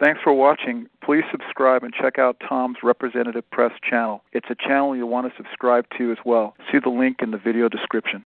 Thanks for watching. Please subscribe and check out Tom's Representative Press channel. It's a channel you'll want to subscribe to as well. See the link in the video description.